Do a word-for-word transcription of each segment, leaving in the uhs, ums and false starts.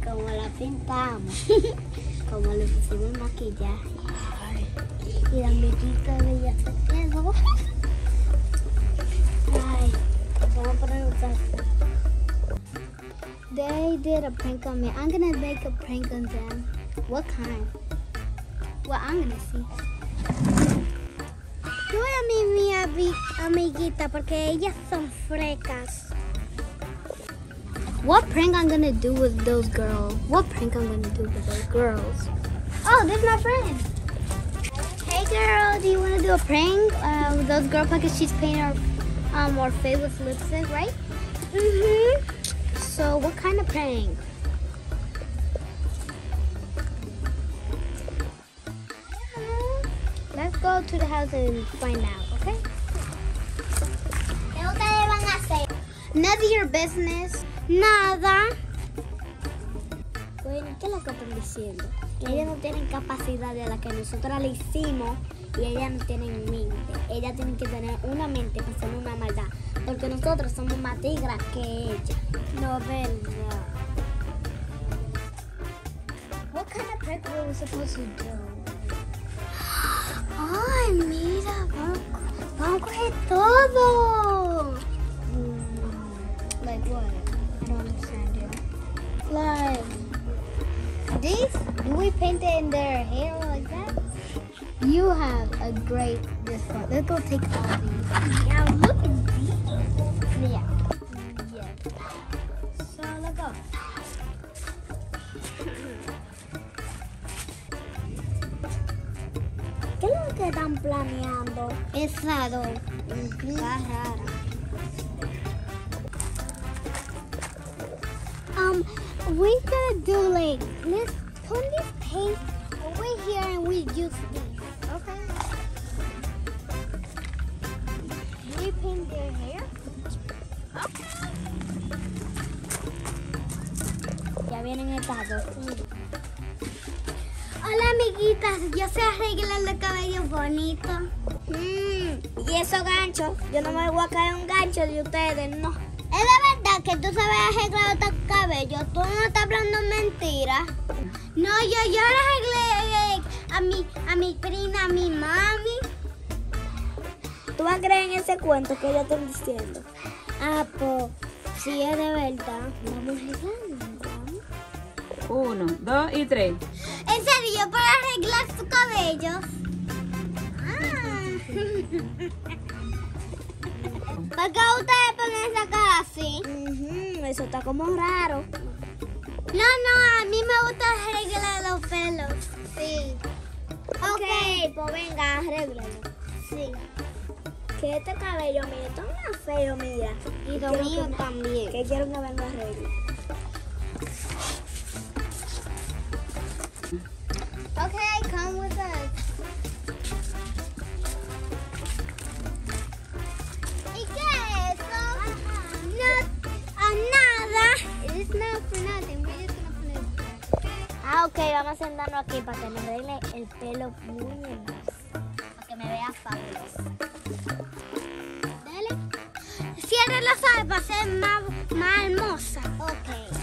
como la pintamos, como le pusimos maquillaje. Y la amiguita de ella se quedó. Ay, vamos a poner un saco. They did a prank on me. I'm gonna make a prank on them. What kind? Well, I'm gonna see. Yo voy a mi, mi ami- amiguita porque ellas son frecas. What prank I'm gonna do with those girls? What prank I'm gonna do with those girls? Oh, there's my friend. Hey girl, do you wanna do a prank uh, with those girls because she's painting her um her face with lipstick, right? Mm-hmm. So what kind of prank? Let's go to the house and find out, okay? ¿Qué ustedes van a hacer? None of your business. Nada. Bueno, ¿qué es lo que están diciendo? Que ellas no tienen capacidad de la que nosotros le hicimos y ellas no tienen mente. Ellas tienen que tener una mente para hacer una maldad. Porque nosotros somos más tigras que ellas. No, verdad. What kind of prank were we supposed to do? Ay, mira, vamos, vamos a coger todo. Mm, like what? I don't understand you. Like this? Do we paint it in their hair like that? You have a great discount. Let's go take all these. Yeah, look at these. Yeah. Yeah. So let's go. ¿Qué es lo que están planeando? Es raro. Está rara. Um, we're gonna do like, let's put this paint over here and we use these, okay? Do we paint their hair? Okay. Ya vienen estas dos. Hola amiguitas, yo sé arreglar los cabellos bonitos. Mm, y esos ganchos, yo no me voy a caer un gancho de ustedes, no. Es de verdad que tú sabes arreglar estos cabellos, tú no estás hablando mentiras. No, yo, yo le arreglé a mi, a mi prima, a mi mami. ¿Tú vas a creer en ese cuento que ellos están diciendo? Ah, pues, si es de verdad, vamos arreglando. Uno, dos y tres. ¿En serio? ¿Para arreglar sus cabellos? Ah. ¿Por qué ustedes ponen esa cara así? Uh-huh, eso está como raro. No, no, a mí me gusta arreglar los pelos. Sí. Ok, okay, pues venga, arréglalo. Sí. Que este cabello mío está muy feo, mira. Y lo mío que, también. Que quiero que venga a arreglar. Okay, come with us. ¿Y qué es eso? No, uh, nada. It's not for nothing. We're just gonna put it there. Ah, ok, vamos a sentarnos aquí para que me arregle el pelo muy bien. Para que me vea fabuloso. Dale. Cierra los ojos para ser más, más hermosa. Ok.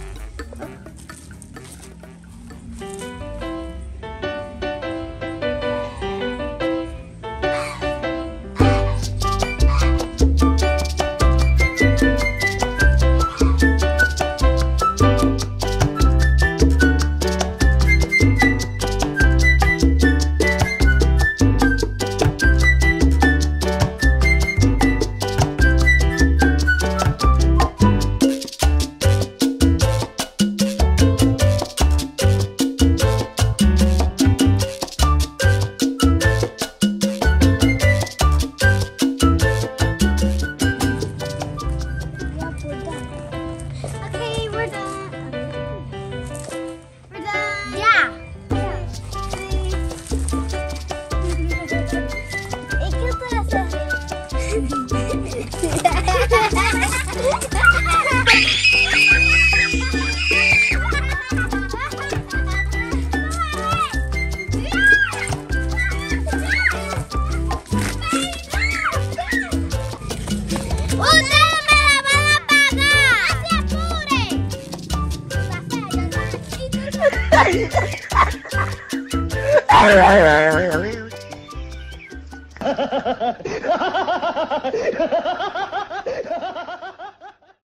Ha ha ha ha!